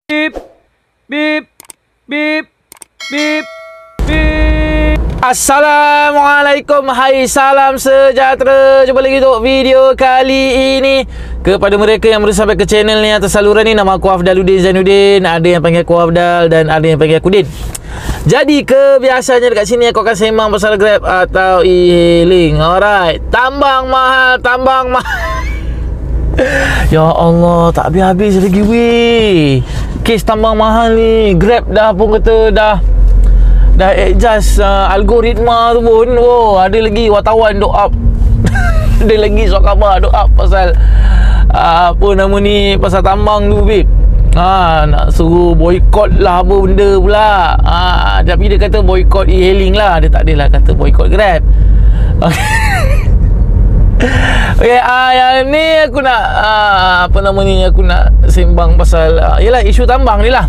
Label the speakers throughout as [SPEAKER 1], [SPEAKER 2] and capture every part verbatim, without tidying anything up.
[SPEAKER 1] Bip, bip, bip, bip, bip. Assalamualaikum, hai, salam sejahtera. Jumpa lagi untuk video kali ini. Kepada mereka yang baru sampai ke channel ni atau saluran ni, nama aku Afdaluddin Zainuddin. Ada yang panggil aku Afdal dan ada yang panggil aku Din. Jadi kebiasaannya dekat sini aku akan sembang pasal Grab atau e-hailing. Alright, tambang mahal, tambang mahal. Ya Allah, tak habis-habis lagi weh. Kes tambang mahal ni. Grab dah pun kata dah Dah adjust uh, algoritma tu pun. Oh, ada lagi wartawan duk up. Ada lagi surat khabar duk up pasal uh, apa nama ni, pasal tambang tu babe. Ha, nak suruh boycott lah apa benda pula. Ha, tapi dia kata boycott e-hailing lah. Dia tak adalah kata boycott Grab. Okay. Okay, uh, yang ni aku nak uh, apa nama ni, aku nak sembang pasal uh, yalah, isu tambang ni lah.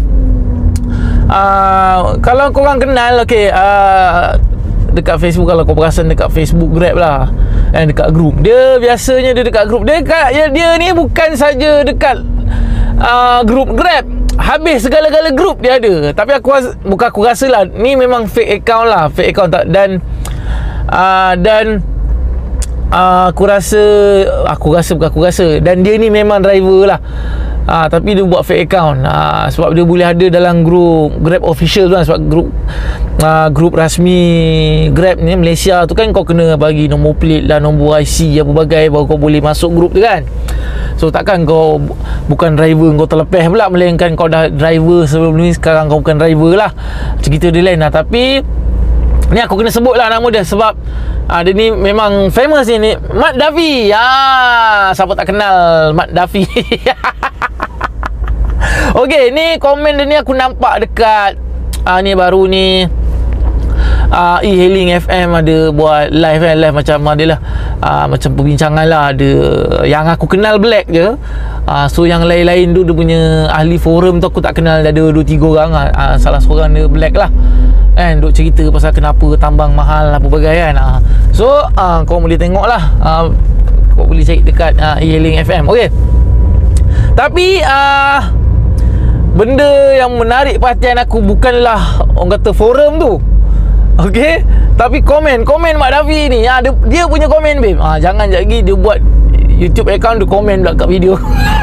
[SPEAKER 1] Uh, kalau korang kenal, okay, uh, dekat Facebook, kalau kau perasan dekat Facebook Grab lah, eh, dekat grup dia, biasanya dia dekat grup dia, dekat, ya, dia ni bukan saja dekat uh, grup Grab, habis segala-gala grup dia ada. Tapi aku rasa, bukan aku rasa lah, ni memang fake account lah, fake account tak, dan uh, dan Uh, aku rasa Aku rasa bukan aku rasa Dan dia ni memang driver lah, uh, tapi dia buat fake account, uh, sebab dia boleh ada dalam grup Grab official tu lah. Sebab grup uh, grup rasmi Grab ni Malaysia tu kan, kau kena bagi nombor plate dan nombor I C apa bagai, baru kau boleh masuk grup tu kan. So takkan kau bukan driver, kau terlepas pula, melainkan kau dah driver sebelum ni, sekarang kau bukan driver lah. Cerita dia lain lah. Tapi ni aku kena sebut lah nama dia, sebab uh, dia ni memang famous ni, ni Mat Daffy. Ah, siapa tak kenal Mat Daffy. Okey, ni komen dia ni aku nampak dekat uh, ni baru ni uh, e-hailing F M ada buat live kan, live macam ada lah, uh, macam perbincangan lah. Ada yang aku kenal Black je, uh, so yang lain-lain tu dia punya ahli forum tu aku tak kenal. Ada dua tiga orang, uh, salah seorang dia Black lah kan, duk cerita pasal kenapa tambang mahal apa bagai kan. uh, So uh, kau boleh tengok lah, uh, kau boleh cari dekat uh, e-hailing F M. Okey, tapi uh, benda yang menarik perhatian aku bukanlah orang kata forum tu, okey, tapi komen komen Mak Daffy ni. Ha, dia, dia punya komen babe. Ha, jangan lagi dia buat YouTube account, dia komen pula kat video.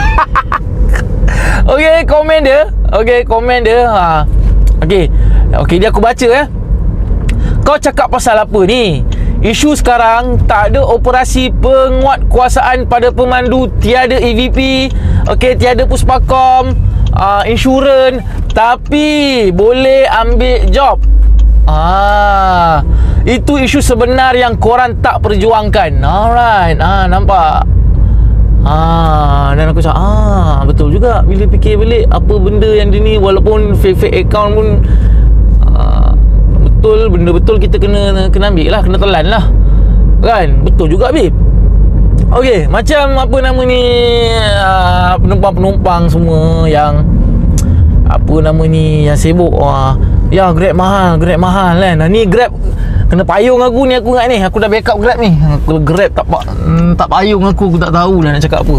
[SPEAKER 1] Okey, komen dia. Okey, komen dia. Ha. Okey. Okey, dia aku baca eh. Kau cakap pasal apa ni? Isu sekarang tak ada operasi penguatkuasaan pada pemandu, tiada E V P, okey, tiada puspakom, uh, insurans, tapi boleh ambil job. Ah, itu isu sebenar yang korang tak perjuangkan. Alright. Ah, nampak. Ah, dan aku cakap, ah, betul juga. Bila fikir balik, apa benda yang dia ni, walaupun fake-fake account pun, ah, betul, benda betul kita kena kena ambil lah, kena telan lah. Kan? Betul juga, babe. Okey, macam apa nama ni, ah, penumpang-penumpang semua yang apa nama ni, yang sibuk, ah, ya Grab mahal, Grab mahal kan. Ni Grab kena payung aku ni, aku ingat ni, aku dah backup Grab ni. Kalau Grab tak mm, tak payung aku, aku tak tahulah nak cakap apa.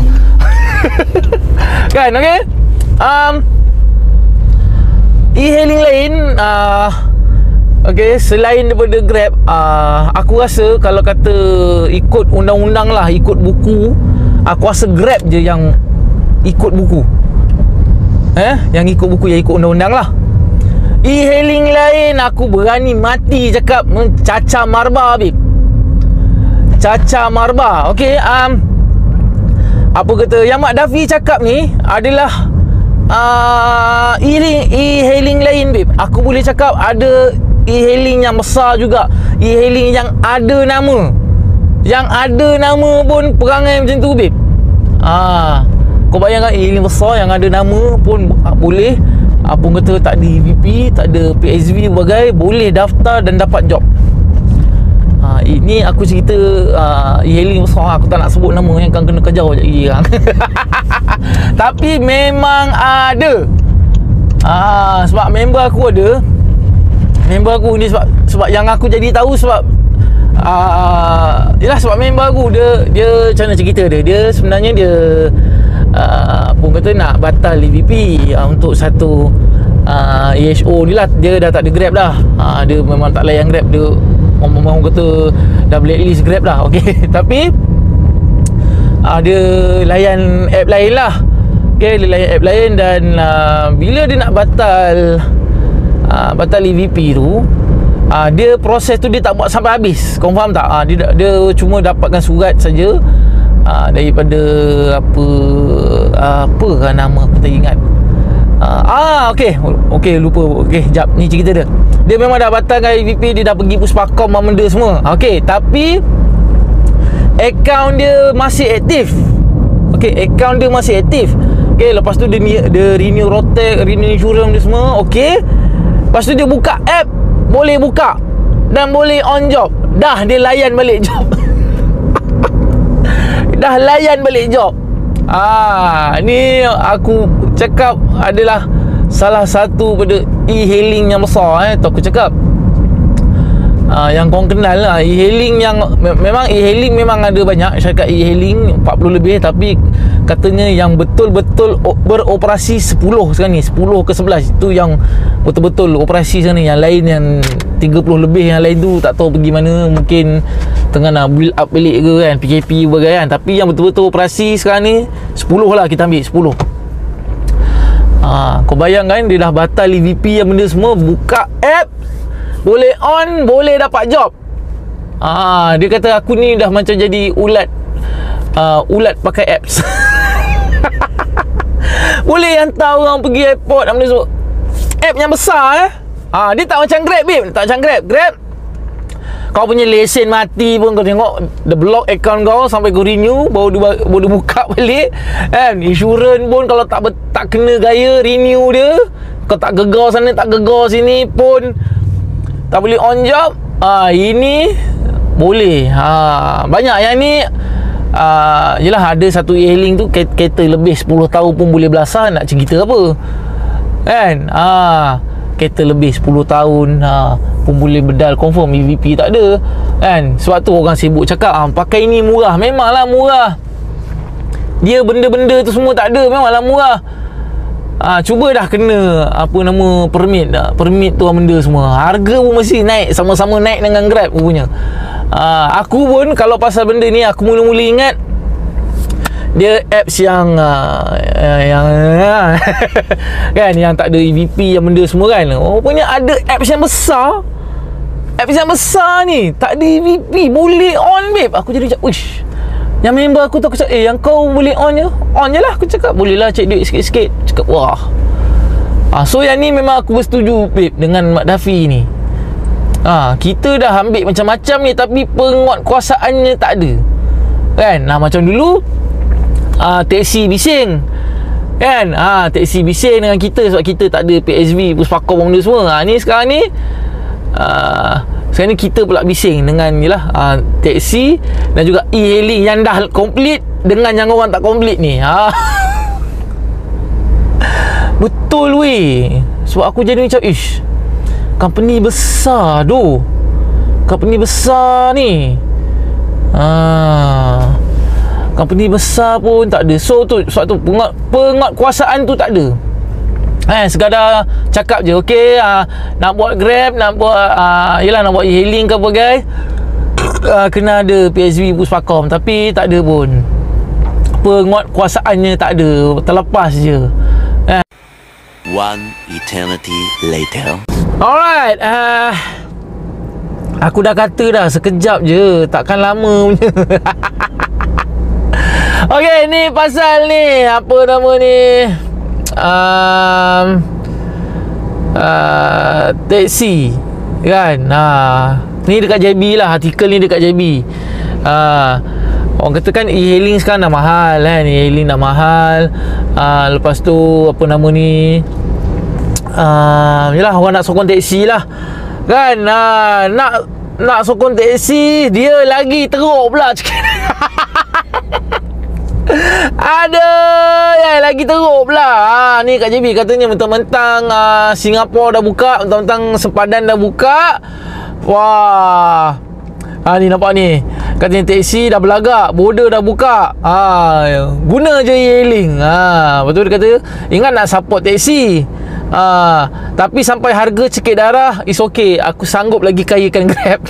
[SPEAKER 1] Kan, okey. Um, e-hailing lain, uh, okey, selain daripada Grab, uh, aku rasa kalau kata ikut undang-undang lah, ikut buku, aku rasa Grab je yang ikut buku. Eh, yang ikut buku, yang ikut undang-undang lah. E-hailing lain aku berani mati cakap caca marba, babe. Caca marba. Okey, um, apa kata yang Mak Daffy cakap ni adalah uh, e-hailing lain, babe. Aku boleh cakap ada e-hailing yang besar juga, e-hailing yang ada nama. Yang ada nama pun perangai macam tu, babe. Ah, kau bayangkan e-hailing besar yang ada nama pun boleh, apa kata tak ada E V P, tak ada P S V bagai, boleh daftar dan dapat job. Ha, ini aku cerita uh, e-hailing besar, aku tak nak sebut nama yang kan kena kejar sekejap lagi kan. Tapi memang ada. Ha, sebab member aku ada. Member aku ni sebab sebab yang aku jadi tahu sebab uh, yalah, sebab member aku dia dia macam mana cerita dia. Dia sebenarnya dia uh, pun kata nak batal E V P uh, untuk satu uh, E H O ni lah. Dia dah tak ada Grab dah. uh, Dia memang tak layan Grab. Dia orang kata dah blacklist Grab dah. Okay. Tapi uh, dia layan app lain lah. Okay, dia layan app lain. Dan uh, bila dia nak batal uh, batal E V P tu, uh, dia proses tu dia tak buat sampai habis. Kau faham tak? uh, dia, dia cuma dapatkan surat saja uh, daripada apa uh, apa kan nama aku tak ingat. uh, Ah okey. Okey lupa. Okey jap, ni cerita dia. Dia memang dah batalkan E V P. Dia dah pergi Puspakom apa benda semua. Okey, tapi akaun dia masih aktif. Okey, akaun dia masih aktif. Okey, lepas tu dia, dia renew rotek, renew insurance dia semua. Okey, lepas tu dia buka app, boleh buka dan boleh on job. Dah dia layan balik job. Dah layan balik job. Ah, ni aku cakap adalah salah satu pada e-hailing yang besar eh. Tu aku cakap ah, yang korang kenal lah. E-hailing yang me- Memang e-hailing memang ada banyak syarikat e-hailing, empat puluh lebih. Tapi katanya yang betul-betul beroperasi sepuluh sekarang ni, sepuluh ke sebelas. Itu yang betul-betul operasi sekarang ni. Yang lain yang tiga puluh lebih yang lain tu tak tahu pergi mana. Mungkin tengah nak build up balik ke kan, P K P bagai kan. Tapi yang betul-betul operasi sekarang ni sepuluh lah, kita ambil sepuluh. Ha, kau bayangkan dia dah batal E V P yang benda semua, buka app, boleh on, boleh dapat job. Ah, dia kata aku ni dah macam jadi ulat uh, ulat pakai apps. Boleh hantar orang pergi airport apa semua. App yang besar eh. Ah, dia tak macam Grab babe, tak macam Grab. Grab kau punya lesen mati pun kau tengok the block account kau sampai kau renew baru dia, baru dia buka balik kan. Insurans pun kalau tak tak kena gaya renew dia, kau tak gegar sana tak gegar sini pun tak boleh on job. Ah, ini boleh. Ha, banyak yang ni uh, yelah ada satu e-hailing tu kereta lebih sepuluh tahun pun boleh belasah, nak cerita apa kan. Ah, kereta lebih sepuluh tahun ha, pun boleh bedal, confirm E V P tak ada kan. Sebab tu orang sibuk cakap ah, pakai ni murah. Memanglah murah. Dia benda-benda tu semua tak ada, memanglah murah. Ah, cuba dah kena apa nama permit dah. Permit tu benda semua. Harga pun mesti naik, sama-sama naik dengan Grab punya. Ah, aku pun kalau pasal benda ni aku mula-mula ingat dia apps yang uh, yang uh, kan yang tak ada E V P yang benda semua kan. Oh, rupanya ada apps yang besar. Apps yang besar ni tak ada E V P, boleh on babe. Aku jadi macam wish. Yang member aku tu aku cakap, eh yang kau boleh on je, on je lah. Aku cakap boleh lah cek duit sikit-sikit. Cakap wah. Ah, so yang ni memang aku bersetuju babe dengan Mak Dafi ni. Ah, kita dah ambil macam-macam ni tapi penguatkuasaannya tak ada. Kan? Nah, macam dulu ah, teksi bising. Kan? Ah, teksi bising dengan kita sebab kita tak ada P S V, Puspakom benda semua. Ah, ni sekarang ni ah, sekarang ni kita pula bising dengan yalah uh, teksi dan juga e-hailing yang dah komplit dengan yang orang tak komplit ni. Ha. Betul weh. Sebab aku jadi macam ish. Company besar doh. Company besar ni. Ha. Company besar pun tak ada. So tu sebab tu penguat, penguatkuasaan tu tak ada. Eh, sekadar cakap je, okey, uh, nak buat Grab, nak buat uh, yelah nak buat e-hailing ke apa guys, uh, kena ada P S V, Puspakom. Tapi tak ada pun, penguatkuasaannya tak ada, terlepas je. eh.
[SPEAKER 2] One eternity later.
[SPEAKER 1] Alright, uh, aku dah kata dah sekejap je, takkan lama punya. Okey, ni pasal ni apa nama ni, um, uh, teksi kan. Ha, ni dekat J B lah, artikel ni dekat J B. uh, Orang kata kan e-hailing sekarang dah mahal kan, e-hailing dah mahal. uh, Lepas tu apa nama ni, uh, yelah orang nak sokong teksi lah kan. uh, Nak nak sokong teksi, dia lagi teruk pula. Ada ya lagi teruk pula. Ha, ni kat J B katanya mentang-mentang uh, Singapura dah buka, mentang-mentang sempadan dah buka. Wah. Ha, ni nampak ni. Katanya taksi dah berlagak, border dah buka. Ha, guna je e-hailing. Ha, betul dia kata, ingat nak support taksi. Ha, tapi sampai harga cekik darah, is okay. Aku sanggup lagi kayakan Grab.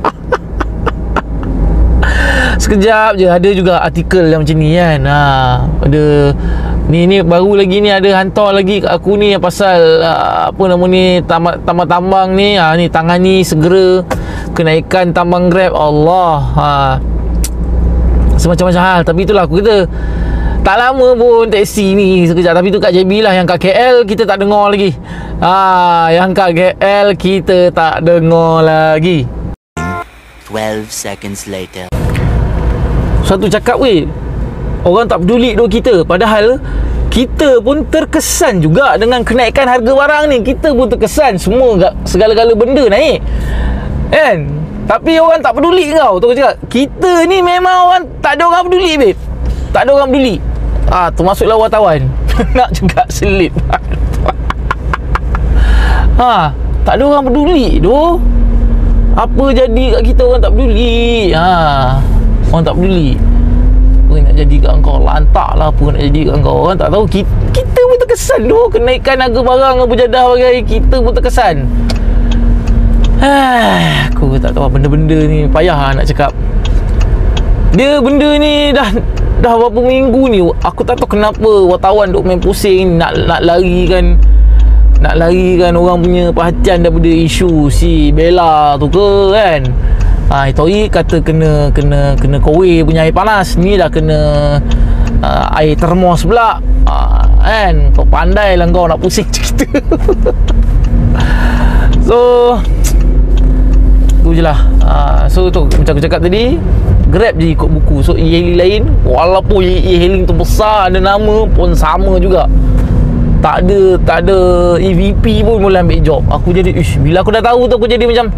[SPEAKER 1] Sekejap je, ada juga artikel yang macam ni kan. Ha, ada ni ni baru lagi ni ada hantar lagi kat aku ni yang pasal uh, apa nama ni, tambang-tambang ni. Ha, ni tangani segera kenaikan tambang Grab. Allah. Ha, semacam-macam hal. Tapi itulah aku kata, tak lama pun taksi ni sekejap. Tapi tu kat J B lah. Yang kat K L kita tak dengar lagi. Ha, yang kat K L kita tak dengar lagi.
[SPEAKER 2] twelve seconds later.
[SPEAKER 1] Satu cakap, weh, orang tak peduli doh kita. Padahal kita pun terkesan juga dengan kenaikan harga barang ni. Kita pun terkesan, semua segala-gala benda naik kan. Tapi orang tak peduli kau. Tu aku cakap, kita ni memang orang, tak ada orang peduli, babe. Tak ada orang peduli. Ah, termasuklah wartawan. Nak juga selit. Ha, tak ada orang peduli doh. Apa jadi kat kita, orang tak peduli. Ha, orang tak peduli. Apa nak jadi kat kau? Lantak lah apa nak jadi kat kau. Orang tak tahu. Kita, kita pun terkesan tu. Kenaikan harga barang, berjadah bagai, kita pun terkesan. Haa, aku tak tahu benda-benda ni. Payah nak cakap. Dia benda ni dah dah berapa minggu ni. Aku tak tahu kenapa wartawan duk main pusing. Nak, nak larikan Nak larikan orang punya perhatian daripada isu si Bella tu ke kan. Ha, Itoi kata kena kena kena kowe punya air panas. Ni dah kena uh, air termos pula. Ha, kan, kau pandai lah kau nak pusing cerita. So tu je lah. Ha, so tu macam aku cakap tadi, Grab je ikut buku. So e-hailing lain, walaupun e-hailing tu besar, ada nama pun sama juga. Tak ada tak ada E V P pun boleh ambil job. Aku jadi ish, bila aku dah tahu tu aku jadi macam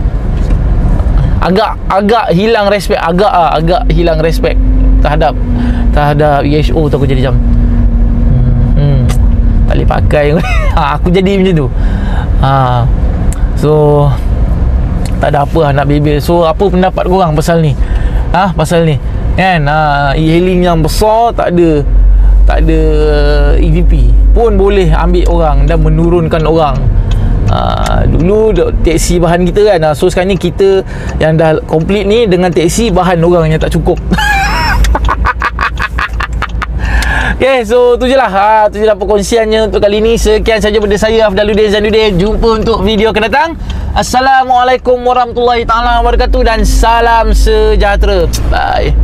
[SPEAKER 1] agak agak hilang respect, agak ah, agak hilang respect terhadap terhadap E H O tu. Aku jadi macam hmm, hmm tak boleh pakai. Ha, aku jadi macam tu. Ha, so tak ada apa lah nak bebel. So apa pendapat korang pasal ni? Ha, pasal ni kan, ha, e-hailing yang besar tak ada tak ada E V P pun boleh ambil orang dan menurunkan orang. Uh, dulu teksi bahan kita kan, uh, so sekarang ni kita yang dah complete ni dengan teksi bahan orang yang tak cukup. Okay, so tu je lah, uh, tu je lah perkongsiannya untuk kali ni. Sekian saja daripada saya, Afdaluddin Zainuddin. Jumpa untuk video akan datang. Assalamualaikum warahmatullahi taala wabarakatuh dan salam sejahtera. Bye.